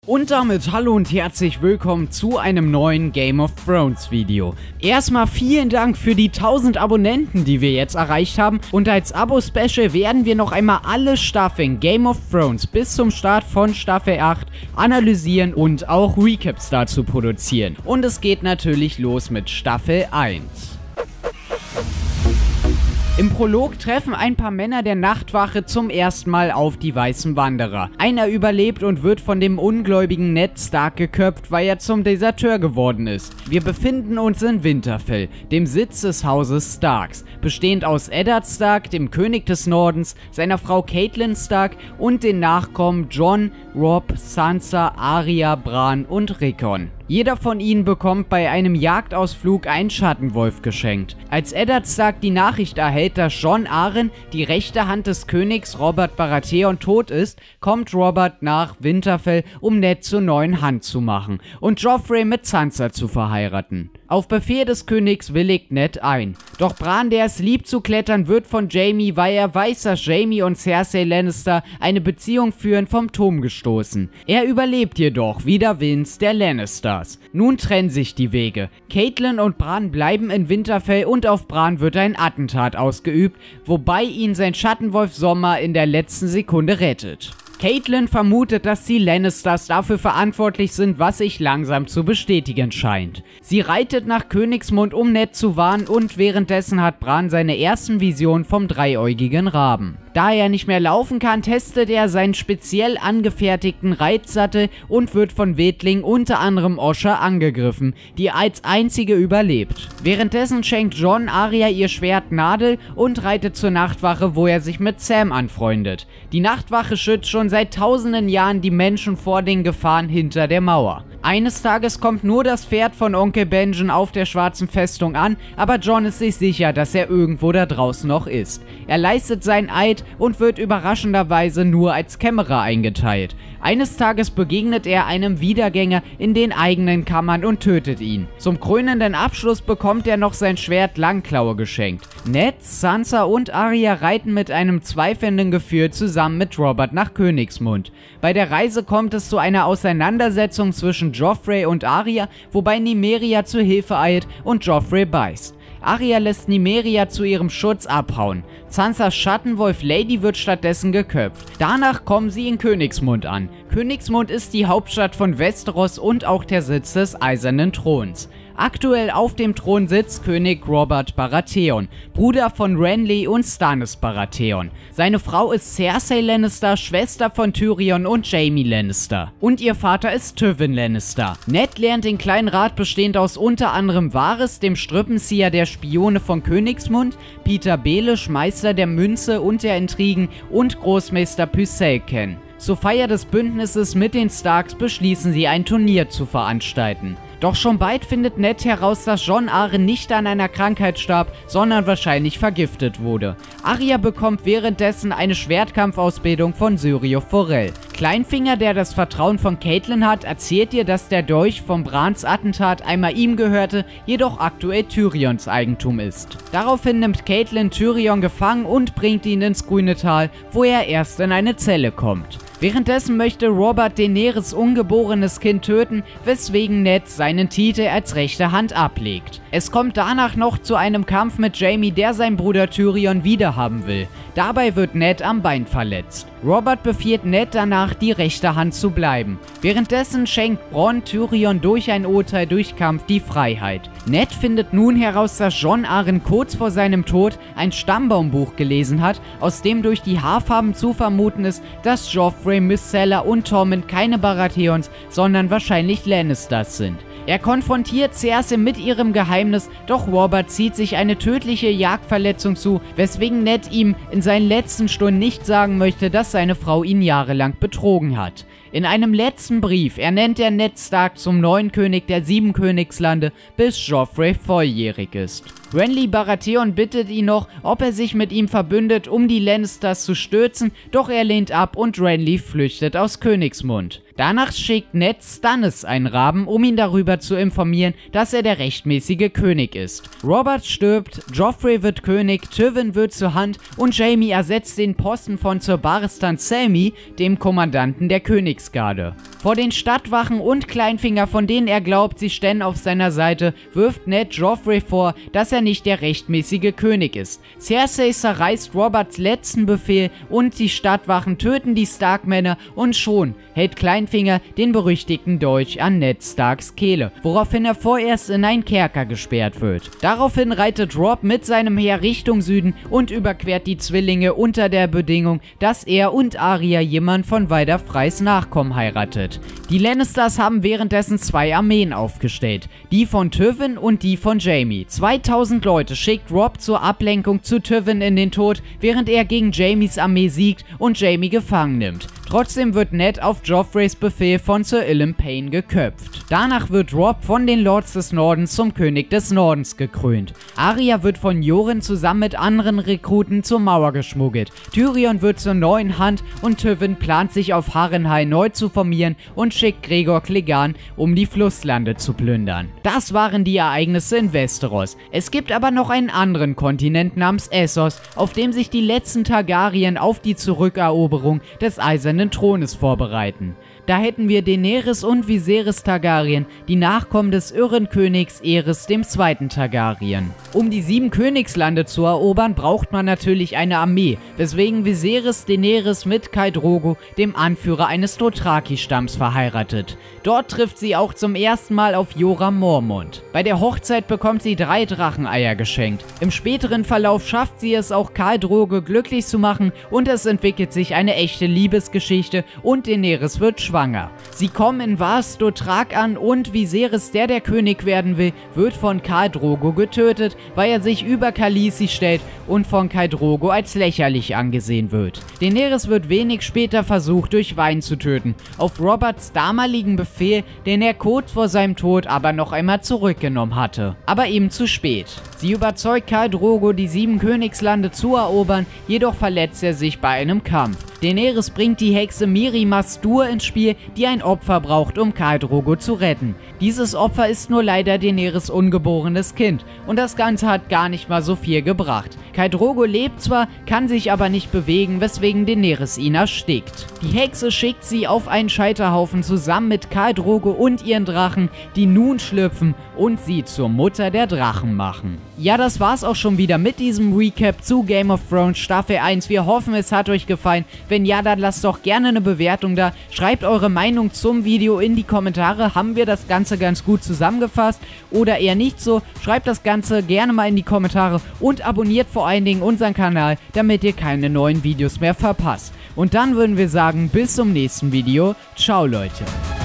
Und damit hallo und herzlich willkommen zu einem neuen Game of Thrones Video. Erstmal vielen Dank für die 1000 Abonnenten, die wir jetzt erreicht haben. Und als Abo-Special werden wir noch einmal alle Staffeln Game of Thrones bis zum Start von Staffel 8 analysieren und auch Recaps dazu produzieren. Und es geht natürlich los mit Staffel 1. Im Prolog treffen ein paar Männer der Nachtwache zum ersten Mal auf die Weißen Wanderer. Einer überlebt und wird von dem ungläubigen Ned Stark geköpft, weil er zum Deserteur geworden ist. Wir befinden uns in Winterfell, dem Sitz des Hauses Starks, bestehend aus Eddard Stark, dem König des Nordens, seiner Frau Catelyn Stark und den Nachkommen Jon, Robb, Sansa, Arya, Bran und Rickon. Jeder von ihnen bekommt bei einem Jagdausflug einen Schattenwolf geschenkt. Als Eddard Stark die Nachricht erhält, dass Jon Arryn, die rechte Hand des Königs Robert Baratheon, tot ist, kommt Robert nach Winterfell, um Ned zur neuen Hand zu machen und Joffrey mit Sansa zu verheiraten. Auf Befehl des Königs willigt Ned ein. Doch Bran, der es liebt zu klettern, wird von Jaime, weil er weiß, dass Jaime und Cersei Lannister eine Beziehung führen, vom Turm gestoßen. Er überlebt jedoch, wider Willens der Lannisters. Nun trennen sich die Wege. Catelyn und Bran bleiben in Winterfell und auf Bran wird ein Attentat ausgeübt, wobei ihn sein Schattenwolf Sommer in der letzten Sekunde rettet. Catelyn vermutet, dass die Lannisters dafür verantwortlich sind, was sich langsam zu bestätigen scheint. Sie reitet nach Königsmund, um Ned zu warnen, und währenddessen hat Bran seine ersten Visionen vom dreiäugigen Raben. Da er nicht mehr laufen kann, testet er seinen speziell angefertigten Reitsattel und wird von Wildlingen, unter anderem Osha, angegriffen, die als einzige überlebt. Währenddessen schenkt Jon Arya ihr Schwert Nadel und reitet zur Nachtwache, wo er sich mit Sam anfreundet. Die Nachtwache schützt schon seit tausenden Jahren die Menschen vor den Gefahren hinter der Mauer. Eines Tages kommt nur das Pferd von Onkel Benjen auf der schwarzen Festung an, aber Jon ist sich sicher, dass er irgendwo da draußen noch ist. Er leistet seinen Eid und wird überraschenderweise nur als Kämmerer eingeteilt. Eines Tages begegnet er einem Wiedergänger in den eigenen Kammern und tötet ihn. Zum krönenden Abschluss bekommt er noch sein Schwert Langklaue geschenkt. Ned, Sansa und Arya reiten mit einem zweifelnden Gefühl zusammen mit Robert nach Königsmund. Bei der Reise kommt es zu einer Auseinandersetzung zwischen Joffrey und Arya, wobei Nymeria zur Hilfe eilt und Joffrey beißt. Arya lässt Nymeria zu ihrem Schutz abhauen. Sansas Schattenwolf Lady wird stattdessen geköpft. Danach kommen sie in Königsmund an. Königsmund ist die Hauptstadt von Westeros und auch der Sitz des Eisernen Throns. Aktuell auf dem Thron sitzt König Robert Baratheon, Bruder von Renly und Stannis Baratheon. Seine Frau ist Cersei Lannister, Schwester von Tyrion und Jaime Lannister. Und ihr Vater ist Tywin Lannister. Ned lernt den kleinen Rat, bestehend aus unter anderem Varys, dem Strippenzieher der Spione von Königsmund, Peter Baelish, Meister der Münze und der Intrigen, und Großmeister Pycelle kennen. Zur Feier des Bündnisses mit den Starks beschließen sie, ein Turnier zu veranstalten. Doch schon bald findet Ned heraus, dass Jon Arryn nicht an einer Krankheit starb, sondern wahrscheinlich vergiftet wurde. Arya bekommt währenddessen eine Schwertkampfausbildung von Syrio Forel. Kleinfinger, der das Vertrauen von Catelyn hat, erzählt ihr, dass der Dolch vom Brans Attentat einmal ihm gehörte, jedoch aktuell Tyrions Eigentum ist. Daraufhin nimmt Catelyn Tyrion gefangen und bringt ihn ins Grüne Tal, wo er erst in eine Zelle kommt. Währenddessen möchte Robert Daenerys ungeborenes Kind töten, weswegen Ned seinen Titel als rechte Hand ablegt. Es kommt danach noch zu einem Kampf mit Jaime, der seinen Bruder Tyrion wiederhaben will. Dabei wird Ned am Bein verletzt. Robert befiehlt Ned danach, die rechte Hand zu bleiben. Währenddessen schenkt Bronn Tyrion durch ein Urteil durch Kampf die Freiheit. Ned findet nun heraus, dass Jon Arryn kurz vor seinem Tod ein Stammbaumbuch gelesen hat, aus dem durch die Haarfarben zu vermuten ist, dass Joffrey, Myrcella und Tormund keine Baratheons, sondern wahrscheinlich Lannisters sind. Er konfrontiert Cersei mit ihrem Geheimnis, doch Robert zieht sich eine tödliche Jagdverletzung zu, weswegen Ned ihm in seinen letzten Stunden nicht sagen möchte, dass seine Frau ihn jahrelang betrogen hat. In einem letzten Brief ernennt er Ned Stark zum neuen König der 7 Königslande, bis Joffrey volljährig ist. Renly Baratheon bittet ihn noch, ob er sich mit ihm verbündet, um die Lannisters zu stürzen, doch er lehnt ab und Renly flüchtet aus Königsmund. Danach schickt Ned Stannis einen Raben, um ihn darüber zu informieren, dass er der rechtmäßige König ist. Robert stirbt, Joffrey wird König, Tywin wird zur Hand und Jaime ersetzt den Posten von Sir Barristan Selmy, dem Kommandanten der Königsgarde. Vor den Stadtwachen und Kleinfinger, von denen er glaubt, sie ständen auf seiner Seite, wirft Ned Joffrey vor, dass er nicht der rechtmäßige König ist. Cersei zerreißt Roberts letzten Befehl und die Stadtwachen töten die Stark-Männer und schon hält Kleinfinger den berüchtigten Dolch an Ned Starks Kehle, woraufhin er vorerst in einen Kerker gesperrt wird. Daraufhin reitet Robb mit seinem Heer Richtung Süden und überquert die Zwillinge unter der Bedingung, dass er und Arya jemand von Walder Freys Nachkommen heiratet. Die Lannisters haben währenddessen zwei Armeen aufgestellt, die von Tywin und die von Jaime. 2000 Leute schickt Robb zur Ablenkung zu Tywin in den Tod, während er gegen Jaimes Armee siegt und Jaime gefangen nimmt. Trotzdem wird Ned auf Joffreys Befehl von Sir Ilyn Payne geköpft. Danach wird Robb von den Lords des Nordens zum König des Nordens gekrönt. Arya wird von Yoren zusammen mit anderen Rekruten zur Mauer geschmuggelt. Tyrion wird zur neuen Hand und Tywin plant sich auf Harrenhal neu zu formieren und schickt Gregor Clegane, um die Flusslande zu plündern. Das waren die Ereignisse in Westeros. Es gibt aber noch einen anderen Kontinent namens Essos, auf dem sich die letzten Targaryen auf die Zurückeroberung des Eisernen Thrones vorbereiten. Da hätten wir Daenerys und Viserys Targaryen, die Nachkommen des irren Königs Aerys II. Targaryen. Um die 7 Königslande zu erobern, braucht man natürlich eine Armee, weswegen Viserys Daenerys mit Khal Drogo, dem Anführer eines Dothraki-Stamms, verheiratet. Dort trifft sie auch zum ersten Mal auf Jorah Mormont. Bei der Hochzeit bekommt sie 3 Dracheneier geschenkt. Im späteren Verlauf schafft sie es auch, Khal Drogo glücklich zu machen und es entwickelt sich eine echte Liebesgeschichte und Daenerys wird schwanger. Sie kommen in Vaes Dothrak an und Viserys, der König werden will, wird von Khal Drogo getötet, weil er sich über Khaleesi stellt und von Khal Drogo als lächerlich angesehen wird. Daenerys wird wenig später versucht, durch Wein zu töten, auf Roberts damaligen Befehl, den er kurz vor seinem Tod aber noch einmal zurückgenommen hatte. Aber eben zu spät. Sie überzeugt Khal Drogo, die 7 Königslande zu erobern, jedoch verletzt er sich bei einem Kampf. Daenerys bringt die Hexe Mirri Maz Duur ins Spiel, die ein Opfer braucht, um Khal Drogo zu retten. Dieses Opfer ist nur leider Daenerys ungeborenes Kind und das Ganze hat gar nicht mal so viel gebracht. Khal Drogo lebt zwar, kann sich aber nicht bewegen, weswegen Daenerys ihn erstickt. Die Hexe schickt sie auf einen Scheiterhaufen zusammen mit Khal Drogo und ihren Drachen, die nun schlüpfen und sie zur Mutter der Drachen machen. Ja, das war's auch schon wieder mit diesem Recap zu Game of Thrones Staffel 1. Wir hoffen, es hat euch gefallen. Wenn ja, dann lasst doch gerne eine Bewertung da. Schreibt eure Meinung zum Video in die Kommentare. Haben wir das Ganze ganz gut zusammengefasst oder eher nicht so? Schreibt das Ganze gerne mal in die Kommentare und abonniert vor allen Dingen unseren Kanal, damit ihr keine neuen Videos mehr verpasst. Und dann würden wir sagen, bis zum nächsten Video. Ciao, Leute.